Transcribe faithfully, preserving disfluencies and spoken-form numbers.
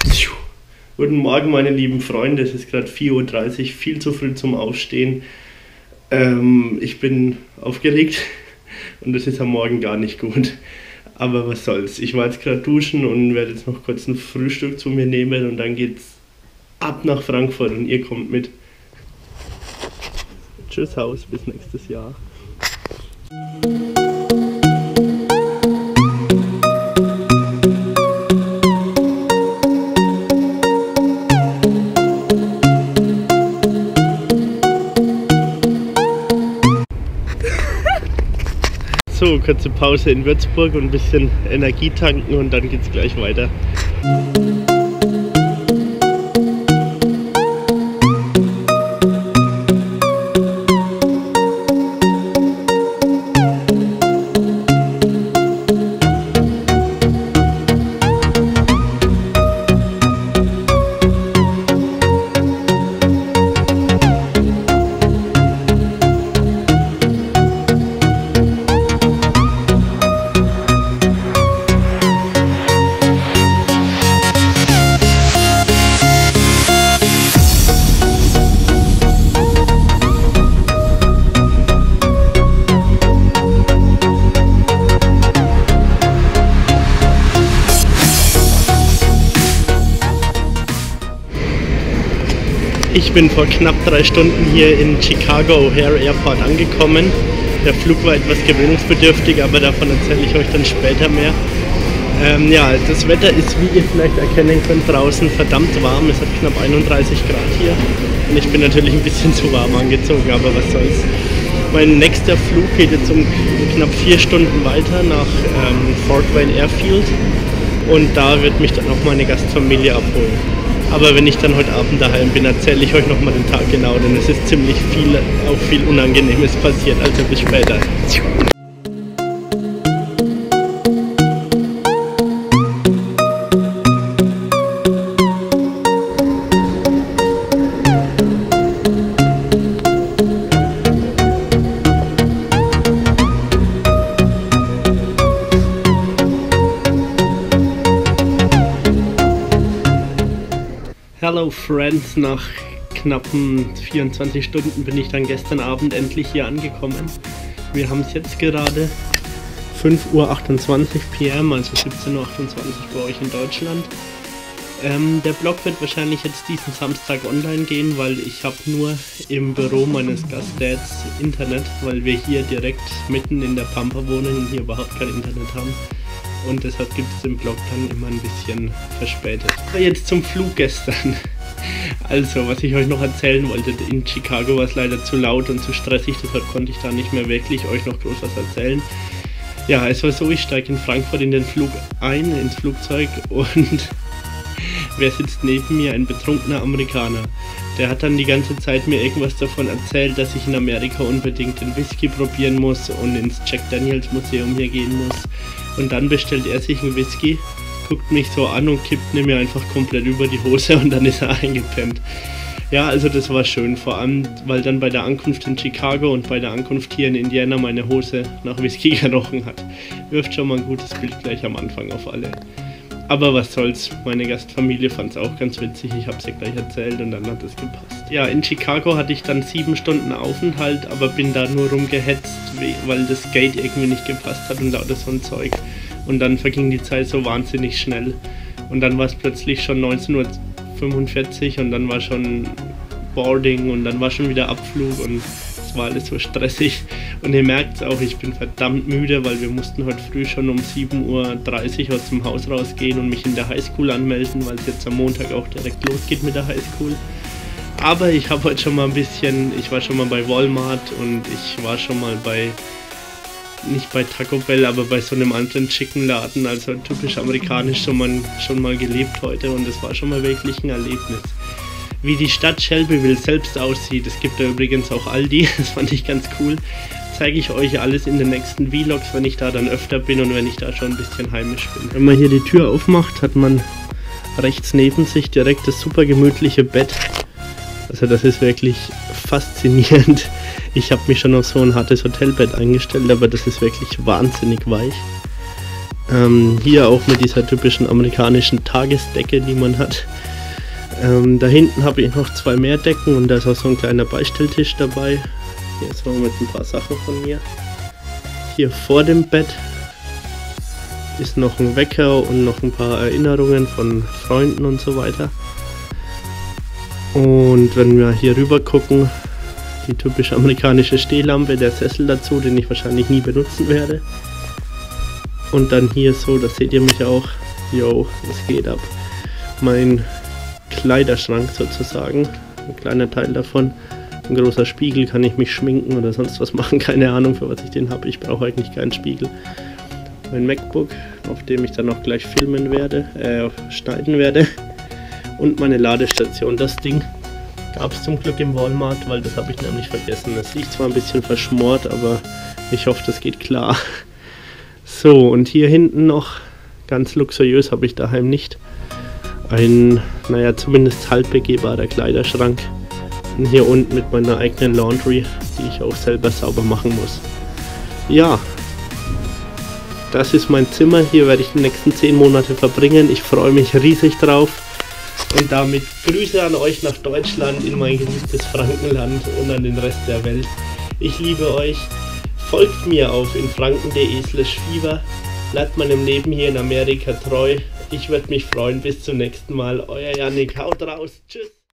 Guten Morgen, meine lieben Freunde. Es ist gerade vier Uhr dreißig, viel zu früh zum Aufstehen. Ähm, ich bin aufgeregt und das ist am Morgen gar nicht gut. Aber was soll's. Ich war jetzt gerade duschen und werde jetzt noch kurz ein Frühstück zu mir nehmen und dann geht's ab nach Frankfurt und ihr kommt mit. Tschüss Haus, bis nächstes Jahr. So, kurze Pause in Würzburg und ein bisschen Energie tanken und dann geht's gleich weiter. Ich bin vor knapp drei Stunden hier in Chicago O'Hare Airport angekommen. Der Flug war etwas gewöhnungsbedürftig, aber davon erzähle ich euch dann später mehr. Ähm, ja, das Wetter ist, wie ihr vielleicht erkennen könnt, draußen verdammt warm. Es hat knapp einunddreißig Grad hier und ich bin natürlich ein bisschen zu warm angezogen, aber was soll's. Mein nächster Flug geht jetzt um knapp vier Stunden weiter nach ähm, Fort Wayne Airfield und da wird mich dann auch meine Gastfamilie abholen. Aber wenn ich dann heute Abend daheim bin, erzähle ich euch nochmal den Tag genau, denn es ist ziemlich viel, auch viel Unangenehmes passiert. Also bis später. Hello Friends, nach knappen vierundzwanzig Stunden bin ich dann gestern Abend endlich hier angekommen. Wir haben es jetzt gerade fünf Uhr achtundzwanzig P M, also siebzehn Uhr achtundzwanzig bei euch in Deutschland. Ähm, der Blog wird wahrscheinlich jetzt diesen Samstag online gehen, weil ich habe nur im Büro meines Gastdads Internet, weil wir hier direkt mitten in der Pampa wohnen und hier überhaupt kein Internet haben. Und deshalb gibt es den Blog dann immer ein bisschen verspätet. Aber jetzt zum Flug gestern. Also, was ich euch noch erzählen wollte, in Chicago war es leider zu laut und zu stressig, deshalb konnte ich da nicht mehr wirklich euch noch groß was erzählen. Ja, es war so, ich steige in Frankfurt in den Flug ein, ins Flugzeug und wer sitzt neben mir? Ein betrunkener Amerikaner. Der hat dann die ganze Zeit mir irgendwas davon erzählt, dass ich in Amerika unbedingt den Whisky probieren muss und ins Jack Daniels Museum hier gehen muss. Und dann bestellt er sich einen Whisky, guckt mich so an und kippt mir einfach komplett über die Hose und dann ist er eingepennt. Ja, also das war schön, vor allem, weil dann bei der Ankunft in Chicago und bei der Ankunft hier in Indiana meine Hose nach Whisky gerochen hat. Wirft schon mal ein gutes Bild gleich am Anfang auf alle. Aber was soll's, meine Gastfamilie fand es auch ganz witzig, ich habe es ihr gleich erzählt und dann hat es gepasst. Ja, in Chicago hatte ich dann sieben Stunden Aufenthalt, aber bin da nur rumgehetzt, weil das Gate irgendwie nicht gepasst hat und lauter so ein Zeug. Und dann verging die Zeit so wahnsinnig schnell. Und dann war es plötzlich schon neunzehn Uhr fünfundvierzig und dann war schon Boarding und dann war schon wieder Abflug und es war alles so stressig. Und ihr merkt es auch, ich bin verdammt müde, weil wir mussten heute früh schon um sieben Uhr dreißig aus dem Haus rausgehen und mich in der Highschool anmelden, weil es jetzt am Montag auch direkt losgeht mit der Highschool. Aber ich habe heute schon mal ein bisschen, ich war schon mal bei Walmart und ich war schon mal bei, nicht bei Taco Bell, aber bei so einem anderen Chickenladen, also typisch amerikanisch schon mal, schon mal gelebt heute und es war schon mal wirklich ein Erlebnis. Wie die Stadt Shelbyville selbst aussieht, es gibt da übrigens auch Aldi, das fand ich ganz cool, zeige ich euch alles in den nächsten Vlogs, wenn ich da dann öfter bin und wenn ich da schon ein bisschen heimisch bin. Wenn man hier die Tür aufmacht, hat man rechts neben sich direkt das super gemütliche Bett. Also das ist wirklich faszinierend. Ich habe mich schon auf so ein hartes Hotelbett eingestellt, aber das ist wirklich wahnsinnig weich. Ähm, hier auch mit dieser typischen amerikanischen Tagesdecke, die man hat. Ähm, da hinten habe ich noch zwei mehr Decken und da ist auch so ein kleiner Beistelltisch dabei. Hier ist noch mit ein paar Sachen von mir. Hier vor dem Bett ist noch ein Wecker und noch ein paar Erinnerungen von Freunden und so weiter. Und wenn wir hier rüber gucken, die typische amerikanische Stehlampe, der Sessel dazu, den ich wahrscheinlich nie benutzen werde. Und dann hier so, das seht ihr mich auch, yo, es geht ab. Mein Kleiderschrank sozusagen, ein kleiner Teil davon. Ein großer Spiegel, kann ich mich schminken oder sonst was machen, keine Ahnung für was ich den habe, ich brauche eigentlich keinen Spiegel. Mein MacBook, auf dem ich dann auch gleich filmen werde, äh, schneiden werde. Und meine Ladestation, das Ding gab es zum Glück im Walmart, weil das habe ich nämlich vergessen. Das riecht zwar ein bisschen verschmort, aber ich hoffe, das geht klar. So, und hier hinten noch, ganz luxuriös habe ich daheim nicht, ein, naja, zumindest halb begehbarer Kleiderschrank. Und hier unten mit meiner eigenen Laundry, die ich auch selber sauber machen muss. Ja, das ist mein Zimmer, hier werde ich die nächsten zehn Monate verbringen. Ich freue mich riesig drauf. Und damit Grüße an euch nach Deutschland, in mein geliebtes Frankenland und an den Rest der Welt. Ich liebe euch. Folgt mir auf infranken punkt de slash fieber. Bleibt meinem Leben hier in Amerika treu. Ich würde mich freuen. Bis zum nächsten Mal. Euer Yannick. Haut raus. Tschüss.